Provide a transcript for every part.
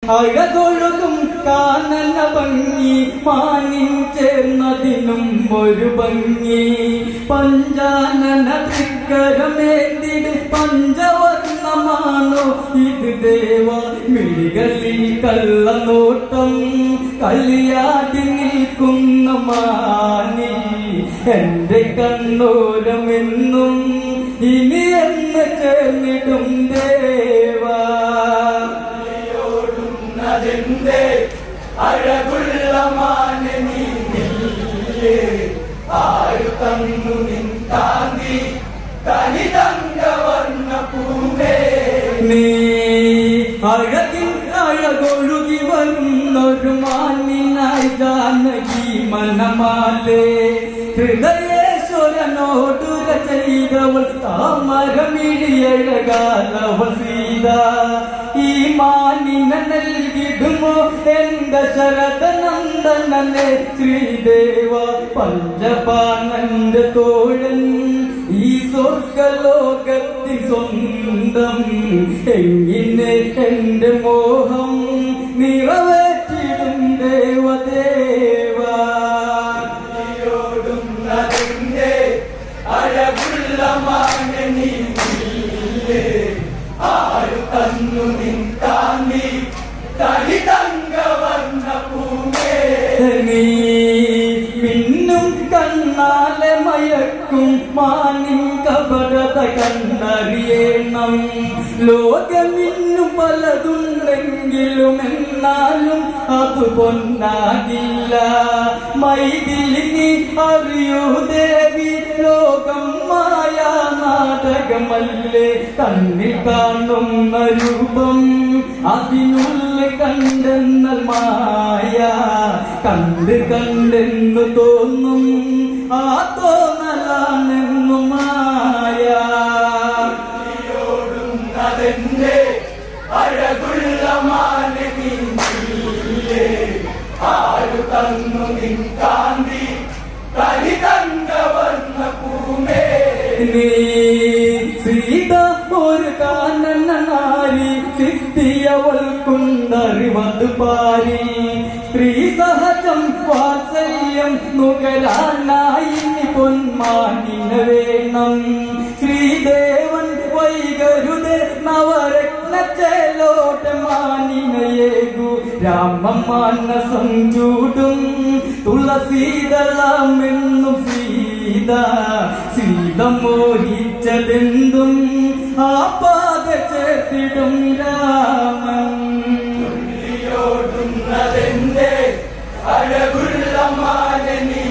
അഴകൊഴുകും കാനന ഭംഗി മാനിൻ ചേർന്നതിനും ഒരു ഭംഗി പഞ്ചാനന തൃക്കരമേന്തിടും പഞ്ചവർണ്ണമാണോ ഇത് ദേവ മിഴികളിൽ കള്ളനോട്ടം കളിയാടി നിൽക്കുന്ന മാനി എന്റെ കണ്ണോരമെന്നും ഇനി എന്ന് ചേർന്നിടും ദേവാ ോടുന്നതെന്തേ അഴകുള്ള മാനെ നീ ആരു തന്നു നിൻ കാന്തി തനി തങ്കവർണ്ണ പൂവേ നീ അഴകിൻ അഴകൊഴുകി വരുന്നൊരു മാനിനായി ജാനകി മനമാലേ ഹൃദയേശ്വരനോടുര ചെയ്തവൾ താമരമിഴിയഴകാലവൾ സീത ഈ മാനിനെ നൽകിടുമോ എന്റെ ശരദനന്ദനനെ ശ്രീദേവ പഞ്ചപാനന്റെ തോഴൻ ഈ സ്വർഗലോകത്തിൽ സ്വന്തം എങ്ങനെ എന്റെ മോഹം നിറവേറ്റിടും ദേവദേവ അഴകുള്ള മാനെ നീ ആരു തന്നു നിൻ കാന്തി തനി തങ്കവർണ്ണ പൂവേ നീ മിന്നും കണ്ണാലെ മയക്കും മാനിൻ കപടത കണ്ടറിയണം ലോകമിന്നും പലതുണ്ടെങ്കിലും എന്നാലും അത് പൊന്നാകില്ല മൈതിലി നീ അറിയൂ ദേവി ലോകം മായ നാടകമല്ലേ കണ്ണിൽ കാണുന്ന രൂപം അതിനുള്ളിൽ കണ്ടെന്നാൽ മായ കണ്ട് കണ്ടെന്നു തോന്നും ആ തോന്നലാണെന്നു മായ ോടുന്നതെന്തേ അഴകുള്ള മാനെ നീ ആരു തന്നു നിൻ കാന്തി തനി തങ്കവർണ്ണ പൂവേ നീ സീത ഒരു കാനന നാരി സിദ്ധിയവൾക്കുണ്ടറിവത് പാരി സ്ത്രീ സഹജം വാത്സല്യം നുകരാനായി പൊന്മാനിന് വേണം ശ്രീദേവൻ വൈകരുത് നവരത്ന ചേലോട്ട മാനിനയേകു രാമമാനസം ചൂടും തുളസീതളമെന്നും സീത സീത മോഹിച്ചതെന്തും ആ പാത ചേർത്തിടും രാമൻ ോടുന്നതെന്തേ അഴകുള്ള മാനെ നീ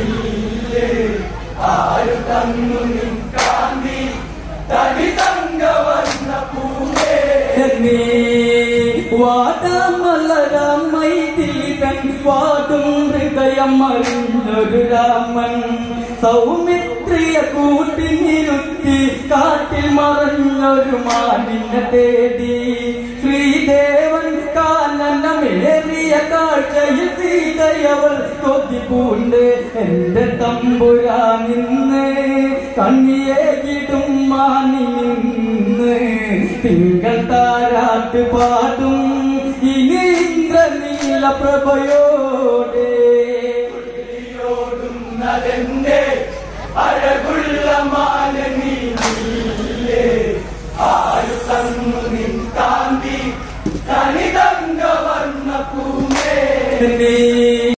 ആരു തന്നു നിൻ കാന്തി തനി തങ്കവർണ്ണ പൂവേ നീ വാടാമലരാം മൈഥിലികൻ വാടും ഹൃദയം അറിഞ്ഞൊരു രാമൻ സൗമിത്രിയ കൂട്ടിനിരുത്തി കാട്ടിൽ മറഞ്ഞൊരു മാനിനെ തേടി ശ്രീദേവൻ കാനനമേറിയ കാഴ്ചയിൽ സീതയവൾ കൊതിപൂണ്ട് എന്റെ തമ്പുരാനിന്ന് കണ്ണിയേകിടും മാനി നിന്ന് തിങ്കൾ താരാട്ട് പാടും ഇനി ഇന്ദ്രനീല പ്രഭയോടെ ോടുന്നതെന്തേ അഴകുള്ള മാനെ നീ ആരു തന്നു നിൻ കാന്തി തനി തങ്കവർണ്ണ പൂവേ